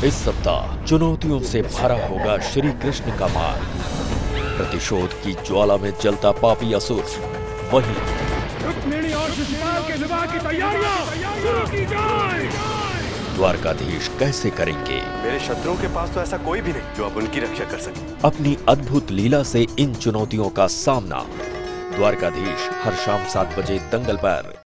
इस सप्ताह चुनौतियों से भरा होगा श्री कृष्ण का मार्ग। प्रतिशोध की ज्वाला में जलता पापी असुर, वहीं रुक्मिणी और शिशुपाल के विवाह की तैयारियां शुरू की जाए। द्वारकाधीश कैसे करेंगे? मेरे शत्रुओं के पास तो ऐसा कोई भी नहीं जो अब उनकी रक्षा कर सके। अपनी अद्भुत लीला से इन चुनौतियों का सामना। द्वारकाधीश हर शाम 7 बजे दंगल पर।